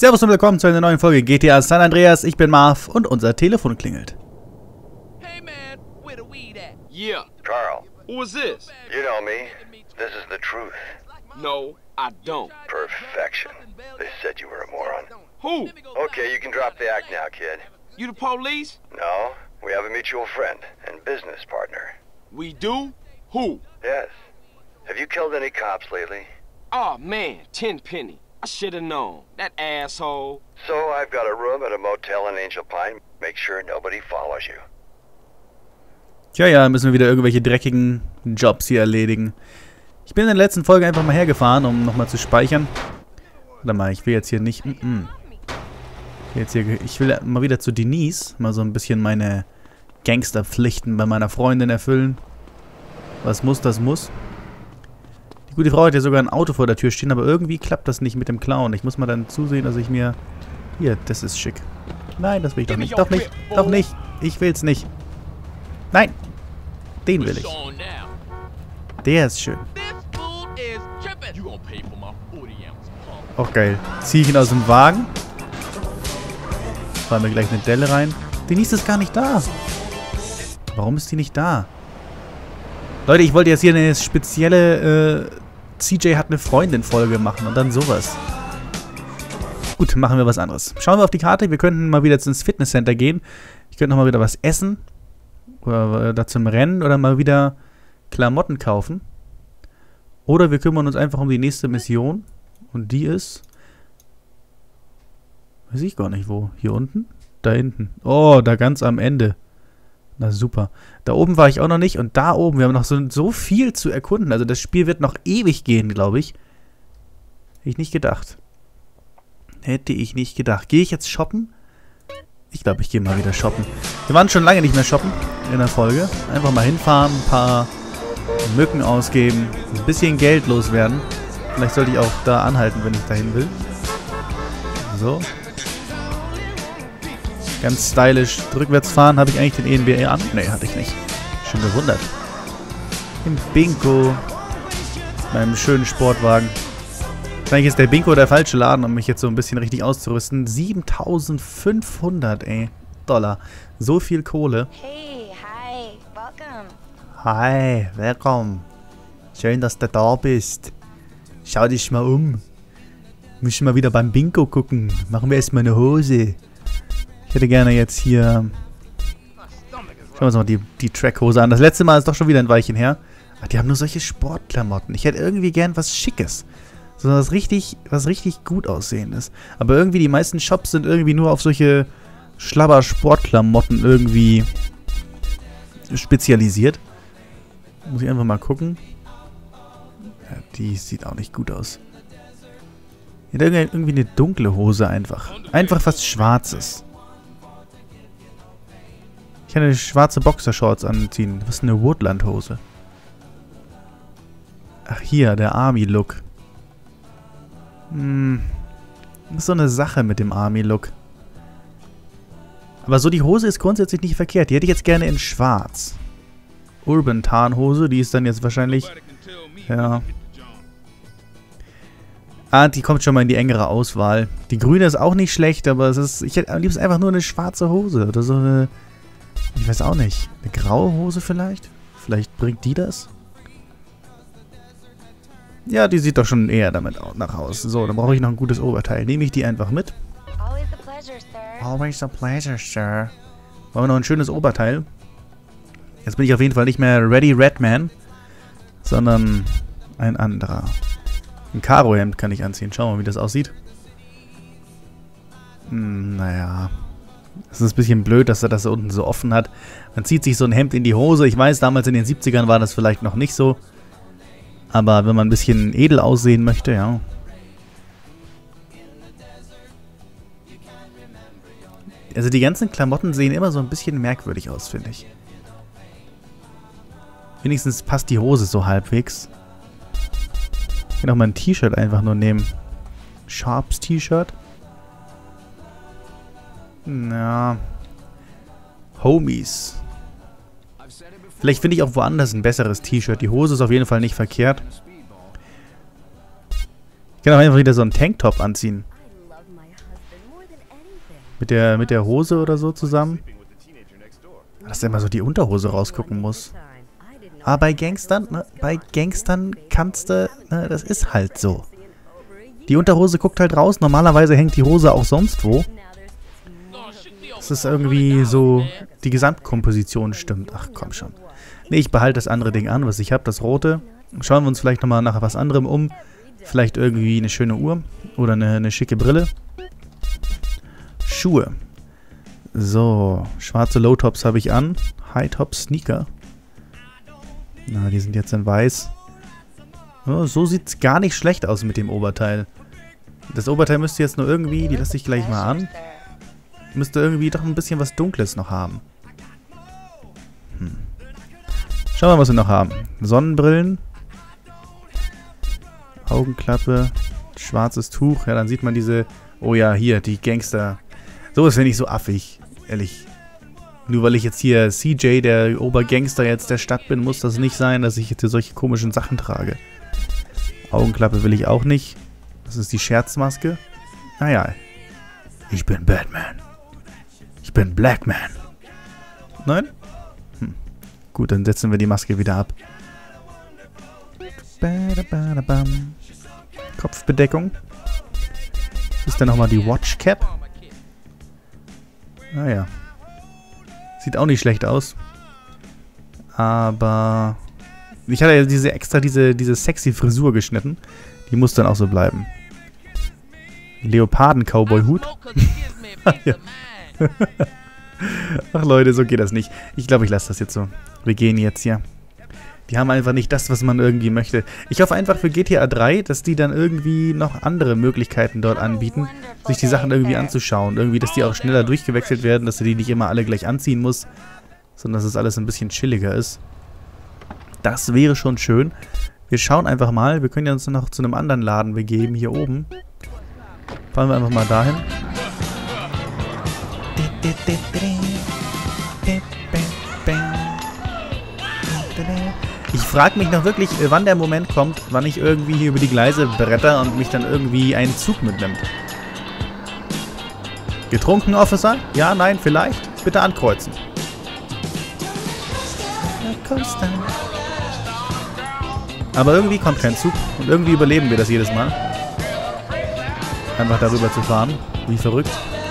Servus und willkommen zu einer neuen Folge GTA San Andreas. Ich bin Marv und unser Telefon klingelt. Hey man, where the weed at? Yeah. Carl, Who is this? you know me. This is the truth. No, I don't. Perfection. They said you were a moron. Who? Okay, you can drop the act now, kid. You the police? No, we have a mutual friend and business partner. We do? Who? Yes. Have you killed any cops lately? Oh man, Tenpenny. I should have known. That asshole. So I've got a room at a motel in Angel Pine. Make sure nobody follows you. Tja, ja, müssen wir wieder irgendwelche dreckigen Jobs hier erledigen. Ich bin in der letzten Folge einfach mal hergefahren, um nochmal zu speichern. Warte mal, ich will jetzt hier nicht... Ich will mal wieder zu Denise. Mal so ein bisschen meine Gangsterpflichten bei meiner Freundin erfüllen. Was muss, das muss. Die gute Frau hat ja sogar ein Auto vor der Tür stehen, aber irgendwie klappt das nicht mit dem Clown. Ich muss mal dann zusehen, dass ich mir... Hier, das ist schick. Nein, das will ich doch nicht. Doch nicht. Doch nicht. Ich will's nicht. Nein. Den will ich. Der ist schön. Auch geil. Ziehe ich ihn aus dem Wagen. Fahren wir gleich eine Delle rein. Denise ist gar nicht da. Warum ist die nicht da? Leute, ich wollte jetzt hier eine spezielle CJ hat eine Freundin-Folge machen und dann sowas. Gut, machen wir was anderes. Schauen wir auf die Karte. Wir könnten mal wieder ins Fitnesscenter gehen. Ich könnte noch mal wieder was essen. Oder da zum Rennen. Oder mal wieder Klamotten kaufen. Oder wir kümmern uns einfach um die nächste Mission. Und die ist... Weiß ich gar nicht wo. Hier unten? Da hinten. Oh, da ganz am Ende. Na super. Da oben war ich auch noch nicht. Und da oben, wir haben noch so viel zu erkunden. Also das Spiel wird noch ewig gehen, glaube ich. Hätte ich nicht gedacht. Hätte ich nicht gedacht. Gehe ich jetzt shoppen? Ich glaube, ich gehe mal wieder shoppen. Wir waren schon lange nicht mehr shoppen in der Folge. Einfach mal hinfahren, ein paar Mücken ausgeben, ein bisschen Geld loswerden. Vielleicht sollte ich auch da anhalten, wenn ich dahin will. So. Ganz stylisch. Rückwärts fahren. Habe ich eigentlich den ENBR an? Ne, hatte ich nicht. Schon gewundert. Im Bingo. Meinem schönen Sportwagen. Wahrscheinlich ist der Bingo der falsche Laden, um mich jetzt so ein bisschen richtig auszurüsten. 7.500, Dollar. So viel Kohle. Hey, hi, welcome. Hi, willkommen. Schön, dass du da bist. Schau dich mal um. Müssen mal wieder beim Bingo gucken. Machen wir erstmal eine Hose. Ich hätte gerne jetzt hier... Schauen wir uns mal die Trackhose an. Das letzte Mal ist doch schon wieder ein Weilchen her. Ach, die haben nur solche Sportklamotten. Ich hätte irgendwie gern was Schickes. So was richtig gut aussehendes. Aber irgendwie die meisten Shops sind irgendwie nur auf solche Schlabber-Sportklamotten irgendwie spezialisiert. Muss ich einfach mal gucken. Ja, die sieht auch nicht gut aus. Hier hat irgendwie eine dunkle Hose einfach. Einfach was Schwarzes. Ich kann eine schwarze Boxershorts anziehen. Was ist eine Woodland-Hose? Ach, hier, der Army-Look. Das ist so eine Sache mit dem Army-Look. Aber so die Hose ist grundsätzlich nicht verkehrt. Die hätte ich jetzt gerne in schwarz. Urban-Tarnhose, die ist dann jetzt wahrscheinlich... Ja. Ah, die kommt schon mal in die engere Auswahl. Die grüne ist auch nicht schlecht, aber es ist... Ich hätte am liebsten einfach nur eine schwarze Hose. Oder so eine... Ich weiß auch nicht. Eine graue Hose vielleicht? Vielleicht bringt die das? Ja, die sieht doch schon eher damit nach aus. So, dann brauche ich noch ein gutes Oberteil. Nehme ich die einfach mit. Always a pleasure, sir. Always a pleasure, sir. Wollen wir noch ein schönes Oberteil? Jetzt bin ich auf jeden Fall nicht mehr Ready Redman, sondern ein anderer. Ein Karohemd kann ich anziehen. Schauen wir mal, wie das aussieht. Naja. Es ist ein bisschen blöd, dass er das unten so offen hat. Man zieht sich so ein Hemd in die Hose. Ich weiß, damals in den 70ern war das vielleicht noch nicht so. Aber wenn man ein bisschen edel aussehen möchte, ja. Also die ganzen Klamotten sehen immer so ein bisschen merkwürdig aus, finde ich. Wenigstens passt die Hose so halbwegs. Ich kann auch mal ein T-Shirt einfach nur nehmen. Sharps T-Shirt. Na. Homies. Vielleicht finde ich auch woanders ein besseres T-Shirt. Die Hose ist auf jeden Fall nicht verkehrt. Ich kann auch einfach wieder so einen Tanktop anziehen. Mit der Hose oder so zusammen. Dass er immer so die Unterhose rausgucken muss. Aber bei Gangstern, ne, kannst du, ne, das ist halt so. Die Unterhose guckt halt raus. Normalerweise hängt die Hose auch sonst wo. Das ist irgendwie so, die Gesamtkomposition stimmt. Ach, komm schon. Nee, ich behalte das andere Ding an, was ich habe, das rote. Schauen wir uns vielleicht nochmal nach was anderem um. Vielleicht irgendwie eine schöne Uhr oder eine schicke Brille. Schuhe. So, schwarze Low-Tops habe ich an. High-Top-Sneaker. Na, die sind jetzt in weiß. Oh, so sieht es gar nicht schlecht aus mit dem Oberteil. Das Oberteil müsste jetzt nur irgendwie, die lasse ich gleich mal an, müsste irgendwie doch ein bisschen was Dunkles noch haben. Schauen wir mal, was wir noch haben. Sonnenbrillen. Augenklappe. Schwarzes Tuch. Ja, dann sieht man diese... Oh ja, hier, die Gangster. So ist ja nicht so affig. Ehrlich. Nur weil ich jetzt hier CJ, der Obergangster jetzt der Stadt bin, muss das nicht sein, dass ich jetzt hier solche komischen Sachen trage. Augenklappe will ich auch nicht. Das ist die Scherzmaske. Naja. Ich bin Batman. Ich bin Black Man. Nein? Gut, dann setzen wir die Maske wieder ab. Kopfbedeckung. Das ist dann nochmal die Watch Cap. Naja. Sieht auch nicht schlecht aus. Aber ich hatte ja extra diese sexy Frisur geschnitten. Die muss dann auch so bleiben. Leoparden-Cowboy-Hut. Ja. Ach Leute, so geht das nicht. Ich glaube, ich lasse das jetzt so. Wir gehen jetzt hier. Die haben einfach nicht das, was man irgendwie möchte. Ich hoffe einfach für GTA 3, dass die dann irgendwie noch andere Möglichkeiten dort anbieten, sich die Sachen irgendwie anzuschauen. Irgendwie, dass die auch schneller durchgewechselt werden, dass du die nicht immer alle gleich anziehen musst, sondern dass es alles ein bisschen chilliger ist. Das wäre schon schön. Wir schauen einfach mal. Wir können ja uns noch zu einem anderen Laden begeben, hier oben. Fahren wir einfach mal dahin. Ich frage mich noch wirklich, wann der Moment kommt, wann ich irgendwie hier über die Gleise bretter und mich dann irgendwie ein Zug mitnimmt. Getrunken, Officer? Ja, nein, vielleicht? Bitte ankreuzen. Aber irgendwie kommt kein Zug und irgendwie überleben wir das jedes Mal. Einfach darüber zu fahren. Wie verrückt.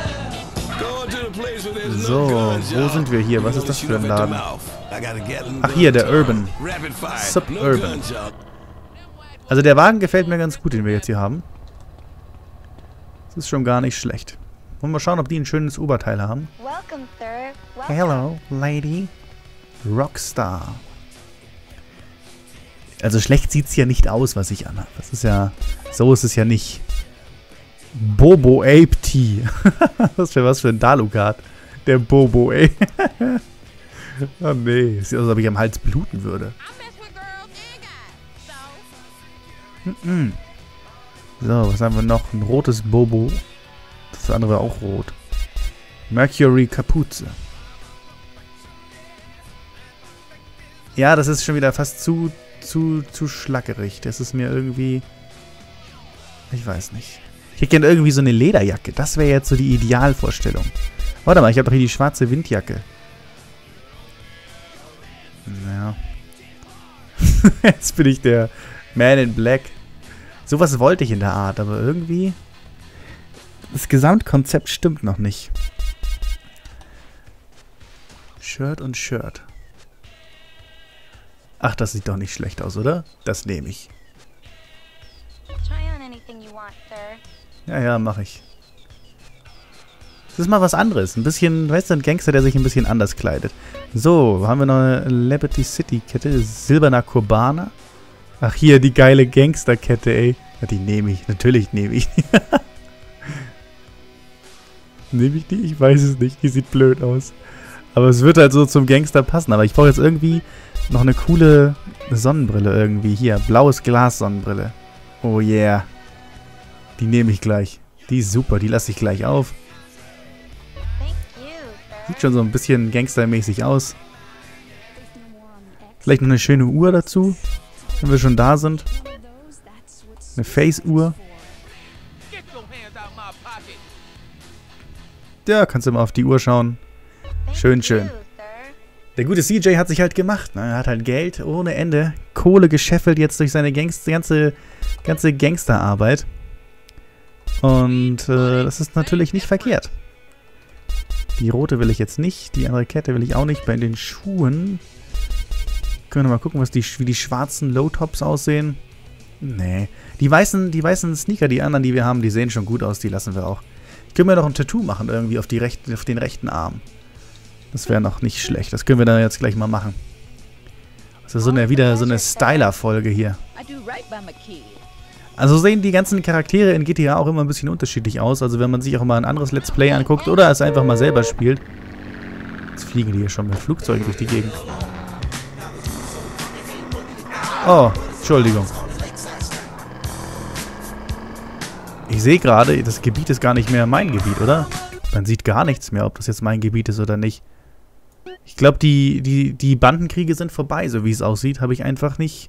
So, wo sind wir hier? Was ist das für ein Laden? Ach hier, der Urban. Suburban. Also der Wagen gefällt mir ganz gut, den wir jetzt hier haben. Das ist schon gar nicht schlecht. Wollen wir mal schauen, ob die ein schönes Oberteil haben. Hello, Lady. Rockstar. Also schlecht sieht es ja nicht aus, was ich anhabe. Das ist ja... So ist es ja nicht. Bobo Ape Tea. Was für ein Dalukat. Der Bobo, ey. Oh nee. Sieht aus, als ob ich am Hals bluten würde. So, was haben wir noch? Ein rotes Bobo. Das andere auch rot. Mercury Kapuze. Ja, das ist schon wieder fast zu schlackerig. Das ist mir irgendwie... Ich weiß nicht. Ich hätte gerne irgendwie so eine Lederjacke. Das wäre jetzt so die Idealvorstellung. Warte mal, ich habe doch hier die schwarze Windjacke. Naja. Jetzt bin ich der Man in Black. Sowas wollte ich in der Art, aber irgendwie... Das Gesamtkonzept stimmt noch nicht. Shirt und Shirt. Ach, das sieht doch nicht schlecht aus, oder? Das nehme ich. Ja, ja, mache ich. Das ist mal was anderes. Ein bisschen, weißt du, ein Gangster, der sich ein bisschen anders kleidet. So, haben wir noch eine Liberty City Kette. Silberner Kurbana. Ach, hier, die geile Gangsterkette, ey. Ja, die nehme ich. Natürlich nehme ich die. Nehme ich die? Ich weiß es nicht. Die sieht blöd aus. Aber es wird halt so zum Gangster passen. Aber ich brauche jetzt irgendwie noch eine coole Sonnenbrille irgendwie. Hier, blaues Glas Sonnenbrille. Oh yeah. Die nehme ich gleich. Die ist super. Die lasse ich gleich auf. Sieht schon so ein bisschen gangstermäßig aus. Vielleicht noch eine schöne Uhr dazu, wenn wir schon da sind. Eine Face-Uhr. Ja, kannst du mal auf die Uhr schauen. Schön, schön. Der gute CJ hat sich halt gemacht. Ne? Er hat halt Geld ohne Ende. Kohle gescheffelt jetzt durch seine ganze Gangsterarbeit. Und das ist natürlich nicht verkehrt. Die rote will ich jetzt nicht. Die andere Kette will ich auch nicht. Bei den Schuhen können wir mal gucken, wie die schwarzen Low-Tops aussehen. Nee. Die weißen Sneaker, die anderen, die wir haben, die sehen schon gut aus. Die lassen wir auch. Ich könnte mir noch ein Tattoo machen irgendwie auf den rechten Arm. Das wäre noch nicht schlecht. Das können wir dann jetzt gleich mal machen. Das ist wieder so eine Styler-Folge hier. Also sehen die ganzen Charaktere in GTA auch immer ein bisschen unterschiedlich aus. Also wenn man sich auch mal ein anderes Let's Play anguckt oder es einfach mal selber spielt. Jetzt fliegen die hier schon mit Flugzeugen durch die Gegend. Oh, Entschuldigung. Ich sehe gerade, das Gebiet ist gar nicht mehr mein Gebiet, oder? Man sieht gar nichts mehr, ob das jetzt mein Gebiet ist oder nicht. Ich glaube, die Bandenkriege sind vorbei, so wie es aussieht. Habe ich einfach nicht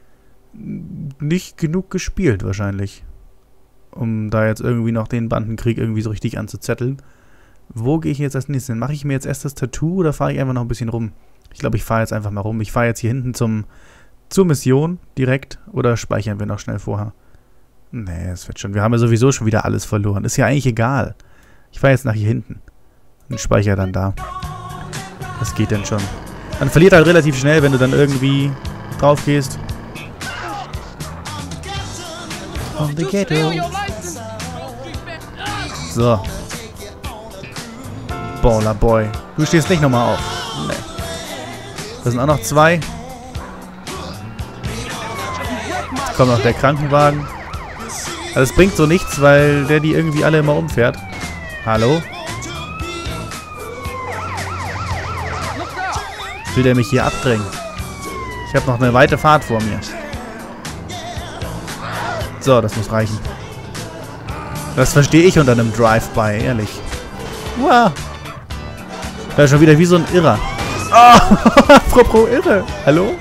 genug gespielt, wahrscheinlich. Um da jetzt irgendwie noch den Bandenkrieg irgendwie so richtig anzuzetteln. Wo gehe ich jetzt als nächstes hin? Mache ich mir jetzt erst das Tattoo oder fahre ich einfach noch ein bisschen rum? Ich glaube, ich fahre jetzt einfach mal rum. Ich fahre jetzt hier hinten zur Mission direkt. Oder speichern wir noch schnell vorher? Nee, es wird schon. Wir haben ja sowieso schon wieder alles verloren. Ist ja eigentlich egal. Ich fahre jetzt nach hier hinten. Und speichere dann da. Das geht dann schon. Man verliert halt relativ schnell, wenn du dann irgendwie drauf gehst. On the ghetto. So. Baller Boy. Du stehst nicht nochmal auf. Nee. Da sind auch noch 2. Jetzt kommt noch der Krankenwagen. Also es bringt so nichts, weil der die irgendwie alle immer umfährt. Hallo? Will der mich hier abdrängen? Ich habe noch eine weite Fahrt vor mir. So, das muss reichen. Das verstehe ich unter einem Drive-By, ehrlich. Wow. Da ist schon wieder wie so ein Irrer. Oh, apropos Irre. Hallo?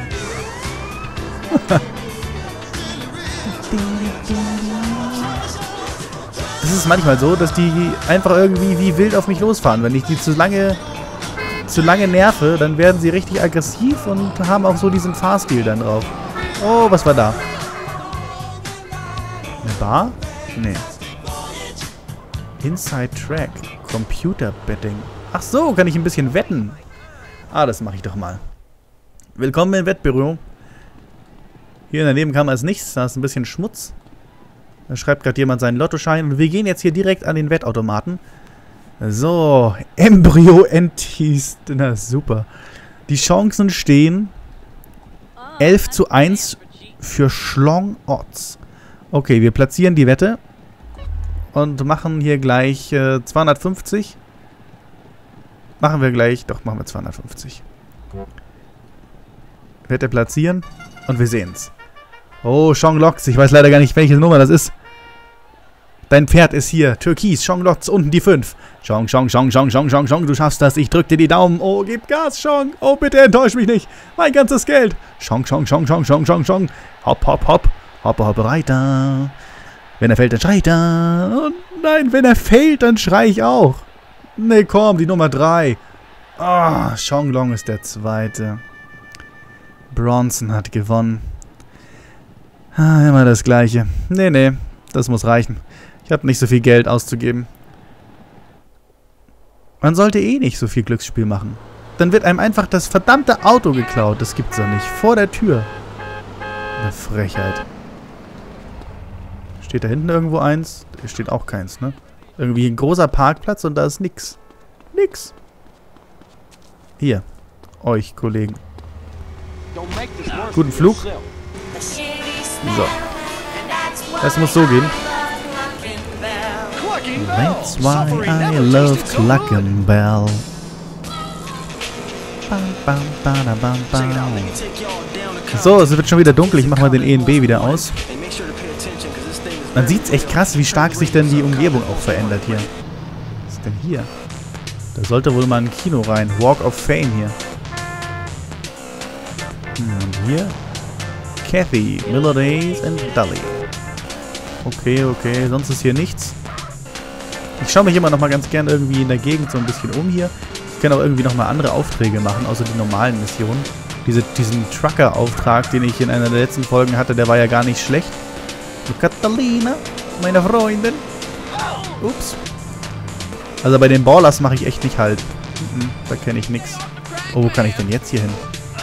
Es ist manchmal so, dass die einfach irgendwie wie wild auf mich losfahren. Wenn ich die zu lange nerve, dann werden sie richtig aggressiv und haben auch so diesen Fahrstil dann drauf. Oh, was war da? Eine Bar? Nee. Inside Track. Computer Betting. Ach so, kann ich ein bisschen wetten. Ah, das mache ich doch mal. Willkommen im Wettbüro. Hier in der Nebenkammer ist nichts. Da ist ein bisschen Schmutz. Da schreibt gerade jemand seinen Lottoschein. Und wir gehen jetzt hier direkt an den Wettautomaten. So, Embryo Enteased. Na super. Die Chancen stehen 11:1 für Schlong Odds. Okay, wir platzieren die Wette. Und machen hier gleich 250. Machen wir gleich. Doch, machen wir 250. Wette platzieren. Und wir sehen's. Oh, Shong Lox. Ich weiß leider gar nicht, welche Nummer das ist. Dein Pferd ist hier. Türkis, Shong Lox, unten die 5. Shong, du schaffst das. Ich drück dir die Daumen. Oh, gib Gas, Shong. Oh, bitte enttäusch mich nicht. Mein ganzes Geld. Shong. Hopp, hopp, hopp. Hoppe, hoppe, Reiter. Wenn er fällt, dann schreit er. Oh nein, wenn er fällt, dann schrei ich auch. Nee, komm, die Nummer 3. Ah, Shong Long ist der zweite. Bronson hat gewonnen. Ah, immer das Gleiche. Nee, das muss reichen. Ich habe nicht so viel Geld auszugeben. Man sollte eh nicht so viel Glücksspiel machen. Dann wird einem einfach das verdammte Auto geklaut. Das gibt's doch nicht. Vor der Tür. Eine Frechheit. Steht da hinten irgendwo eins? Da steht auch keins, ne? Irgendwie ein großer Parkplatz und da ist nix. Nix. Hier. Euch, Kollegen. Guten Flug. So. Das muss so gehen. That's why I love Cluckenbell. So, es wird schon wieder dunkel. Ich mache mal den ENB wieder aus. Man sieht es echt krass, wie stark sich denn die Umgebung auch verändert hier. Was ist denn hier? Da sollte wohl mal ein Kino rein. Walk of Fame hier. Und hier? Kathy, Melodies and Dolly. Okay, sonst ist hier nichts. Ich schaue mich immer noch mal ganz gern irgendwie in der Gegend so ein bisschen um hier. Ich kann auch irgendwie noch mal andere Aufträge machen, außer die normalen Missionen. Diesen Trucker-Auftrag, den ich in einer der letzten Folgen hatte, der war ja gar nicht schlecht. Catalina, meine Freundin. Ups. Also bei den Ballers mache ich echt nicht halt. Da kenne ich nichts. Oh, wo kann ich denn jetzt hier hin?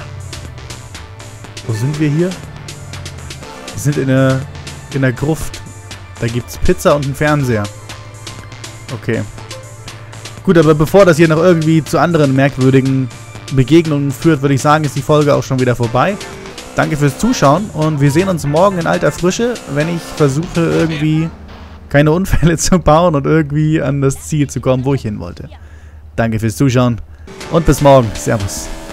Wo sind wir hier? Wir sind in der Gruft. Da gibt's Pizza und einen Fernseher. Okay. Gut, aber bevor das hier noch irgendwie zu anderen merkwürdigen Begegnungen führt, würde ich sagen, ist die Folge auch schon wieder vorbei. Danke fürs Zuschauen und wir sehen uns morgen in alter Frische, wenn ich versuche irgendwie keine Unfälle zu bauen und irgendwie an das Ziel zu kommen, wo ich hin wollte. Danke fürs Zuschauen und bis morgen. Servus.